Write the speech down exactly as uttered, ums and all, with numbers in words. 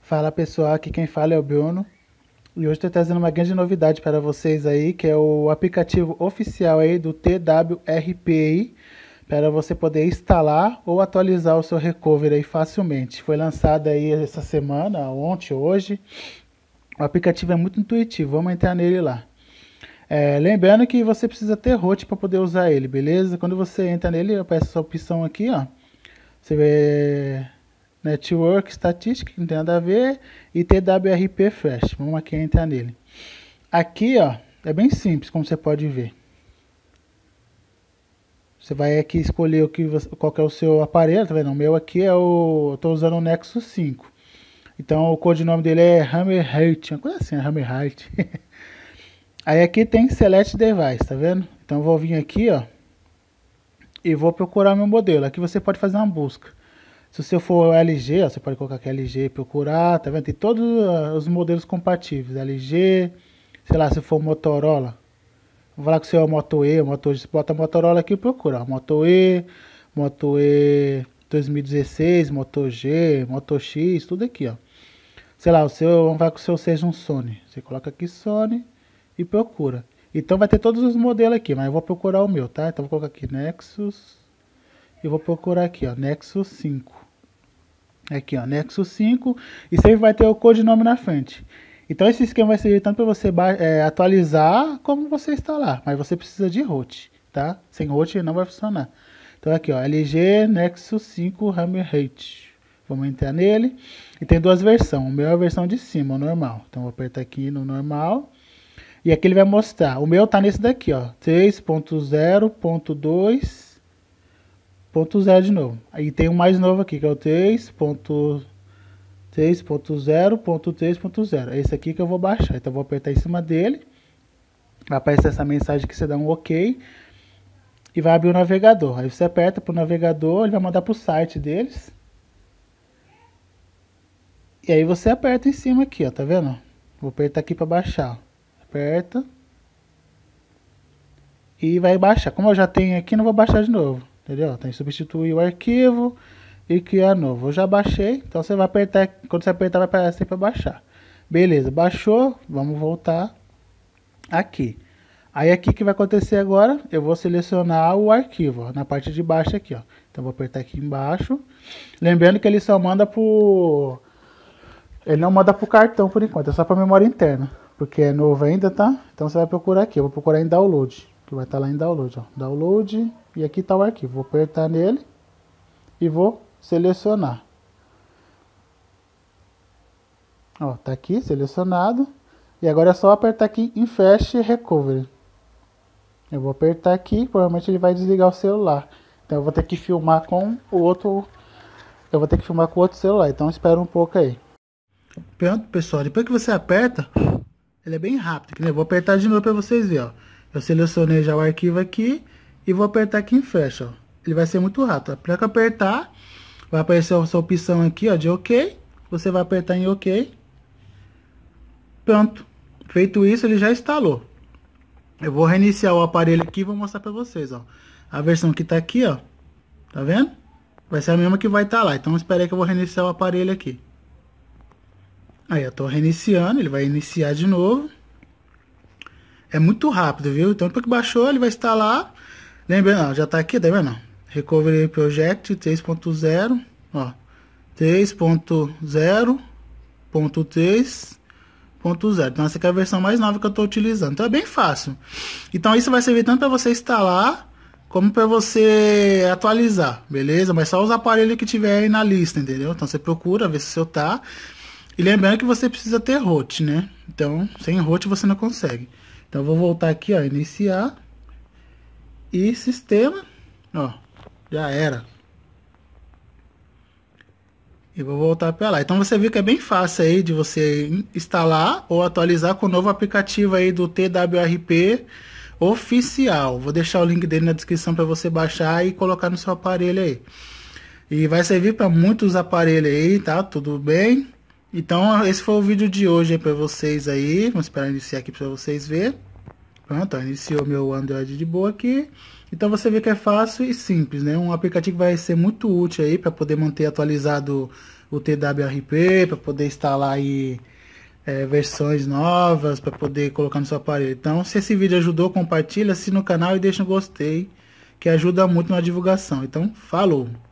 Fala pessoal, aqui quem fala é o Bruno e hoje estou trazendo uma grande novidade para vocês aí, que é o aplicativo oficial aí do T W R P aí, para você poder instalar ou atualizar o seu recovery aí facilmente. Foi lançado aí essa semana, ontem, hoje. O aplicativo é muito intuitivo, vamos entrar nele lá. É, lembrando que você precisa ter root para poder usar ele, beleza? Quando você entra nele, aparece essa opção aqui, ó. Você vê Network Statistic, não tem nada a ver, e T W R P Flash. Vamos aqui entrar nele. Aqui, ó, é bem simples, como você pode ver. Você vai aqui escolher o que você, qual que é o seu aparelho, tá vendo? O meu aqui é o, eu tô usando o Nexus cinco. Então o codinome dele é Hammerheart, uma coisa assim, é Hammerheart. Aí aqui tem Select Device, tá vendo? Então eu vou vir aqui, ó, e vou procurar o meu modelo. Aqui você pode fazer uma busca. Se você for L G, ó, você pode colocar aqui L G e procurar, tá vendo? Tem todos uh, os modelos compatíveis, L G, sei lá, se for Motorola. Vamos falar que o seu é Moto E, Moto G, você bota Motorola aqui e procura. Ó, Moto E, Moto E dois mil e dezesseis, Moto G, Moto X, tudo aqui, ó. Sei lá, o seu, vamos falar que o seu seja um Sony. Você coloca aqui Sony e procura. Então vai ter todos os modelos aqui, mas eu vou procurar o meu, tá? Então vou colocar aqui Nexus e vou procurar aqui, ó, Nexus cinco. Aqui, ó, Nexus cinco, e sempre vai ter o codinome na frente. Então esse esquema vai servir tanto para você é, atualizar como você instalar, mas você precisa de root, tá? Sem root não vai funcionar. Então aqui, ó, L G Nexus cinco Hammerheart. Vamos entrar nele. E tem duas versões. O meu é a versão de cima, o normal. Então vou apertar aqui no normal. E aqui ele vai mostrar. O meu tá nesse daqui, ó, três ponto zero ponto dois ponto zero de novo. Aí tem um mais novo aqui, que é o três ponto zero ponto três ponto zero. É esse aqui que eu vou baixar. Então eu vou apertar em cima dele. Vai aparecer essa mensagem que você dá um OK. E vai abrir o navegador. Aí você aperta pro navegador, ele vai mandar pro site deles. E aí você aperta em cima aqui, ó, tá vendo? Vou apertar aqui para baixar. Ó. Aperta. E vai baixar. Como eu já tenho aqui, não vou baixar de novo. Entendeu? Tem que substituir o arquivo e criar novo. Eu já baixei, então você vai apertar, quando você apertar vai aparecer para baixar. Beleza, baixou, vamos voltar aqui. Aí aqui que vai acontecer agora, eu vou selecionar o arquivo, ó, na parte de baixo aqui, ó. Então vou apertar aqui embaixo. Lembrando que ele só manda por ele não manda pro cartão por enquanto, é só para memória interna, porque é novo ainda, tá? Então você vai procurar aqui, eu vou procurar em download, que vai estar lá em download, ó. Download. E aqui está o arquivo. Vou apertar nele e vou selecionar. Ó, tá aqui selecionado. E agora é só apertar aqui em Flash Recovery. Eu vou apertar aqui, provavelmente ele vai desligar o celular. Então eu vou ter que filmar com o outro. Eu vou ter que filmar com o outro celular. Então espera um pouco aí. Pronto, pessoal. Depois que você aperta, ele é bem rápido. Eu vou apertar de novo para vocês verem, ó. Eu selecionei já o arquivo aqui. E vou apertar aqui em Flash, ó. Ele vai ser muito rápido. Para apertar, vai aparecer essa opção aqui, ó, de OK. Você vai apertar em OK. Pronto. Feito isso, ele já instalou. Eu vou reiniciar o aparelho aqui e vou mostrar para vocês, ó. A versão que tá aqui, ó. Tá vendo? Vai ser a mesma que vai estar lá. Então, espera aí que eu vou reiniciar o aparelho aqui. Aí, eu tô reiniciando. Ele vai iniciar de novo. É muito rápido, viu? Então, depois que baixou, ele vai instalar. Lembrando, ó, já tá aqui, tá vendo? Recovery Project três ponto zero, ó, três ponto zero ponto três ponto zero. Então essa aqui é a versão mais nova que eu tô utilizando. Então é bem fácil. Então isso vai servir tanto para você instalar como para você atualizar, beleza? Mas só os aparelhos que tiver aí na lista, entendeu? Então você procura ver se o seu tá. E lembrando que você precisa ter root, né? Então sem root você não consegue. Então eu vou voltar aqui, ó, iniciar. E sistema, ó, já era. E vou voltar para lá. Então você viu que é bem fácil aí de você instalar ou atualizar com o novo aplicativo aí do T W R P oficial. Vou deixar o link dele na descrição para você baixar e colocar no seu aparelho aí. E vai servir para muitos aparelhos aí, tá? Tudo bem? Então esse foi o vídeo de hoje para vocês aí. Vamos esperar iniciar aqui para vocês verem. Pronto, ó, iniciou meu Android de boa aqui. Então você vê que é fácil e simples, né? Um aplicativo que vai ser muito útil aí para poder manter atualizado o T W R P, para poder instalar aí é, versões novas, para poder colocar no seu aparelho. Então, se esse vídeo ajudou, compartilha, assina o canal e deixa um gostei, que ajuda muito na divulgação. Então, falou!